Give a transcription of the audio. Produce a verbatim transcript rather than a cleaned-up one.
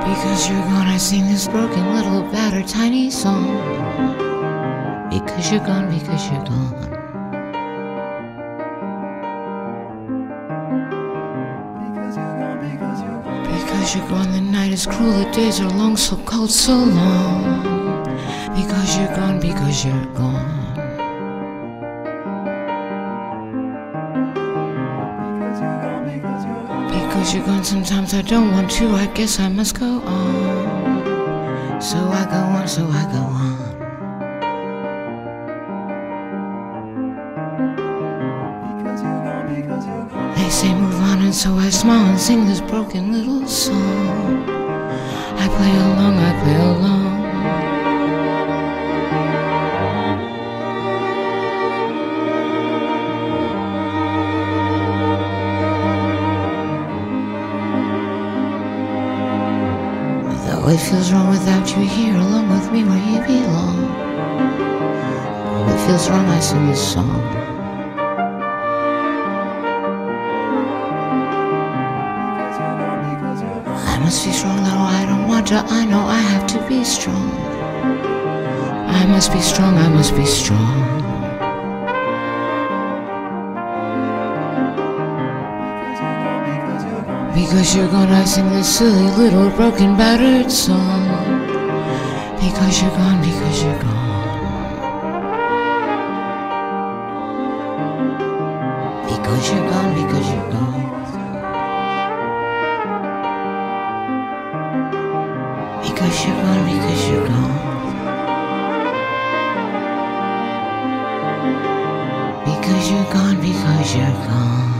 Because you're gone, I sing this broken little battered tiny song. Because you're gone, because you're gone. Because you're gone, the night is cruel, the days are long, so cold, so long. Because you're gone, because you're gone. Because you're gone, sometimes I don't want to, I guess I must go on. So I go on, so I go on. They say move on, and so I smile and sing this broken little song. I play along, I play along. Though it feels wrong without you here, along with me where you belong. Though it feels wrong, I sing this song. I must be strong, though I don't want to, I know I have to be strong. I must be strong, I must be strong. Because you're gone, I sing this silly little broken battered song. Because you're gone, because you're gone. Because you're gone, because you're gone. Because you're gone, because you're gone. Because you're gone, because you're gone.